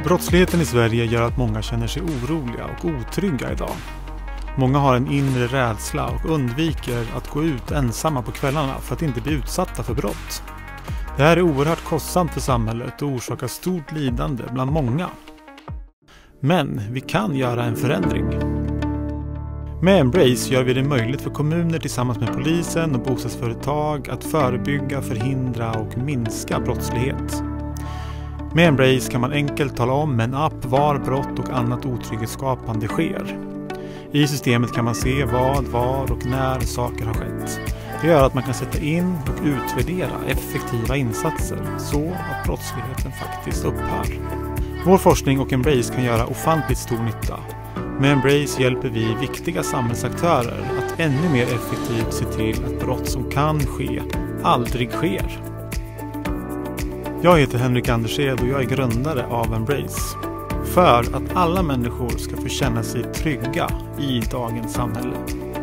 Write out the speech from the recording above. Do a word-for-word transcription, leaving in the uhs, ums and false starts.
Brottsligheten i Sverige gör att många känner sig oroliga och otrygga idag. Många har en inre rädsla och undviker att gå ut ensamma på kvällarna för att inte bli utsatta för brott. Det här är oerhört kostsamt för samhället och orsakar stort lidande bland många. Men vi kan göra en förändring. Med Embrace gör vi det möjligt för kommuner tillsammans med polisen och bostadsföretag att förebygga, förhindra och minska brottslighet. Med Embrace kan man enkelt tala om med en app var brott och annat otrygghetsskapande sker. I systemet kan man se vad, var och när saker har skett. Det gör att man kan sätta in och utvärdera effektiva insatser så att brottsligheten faktiskt upphör. Vår forskning och Embrace kan göra ofantligt stor nytta. Med Embrace hjälper vi viktiga samhällsaktörer att ännu mer effektivt se till att brott som kan ske aldrig sker. Jag heter Henrik Andershed och jag är grundare av Embrace. För att alla människor ska få känna sig trygga i dagens samhälle.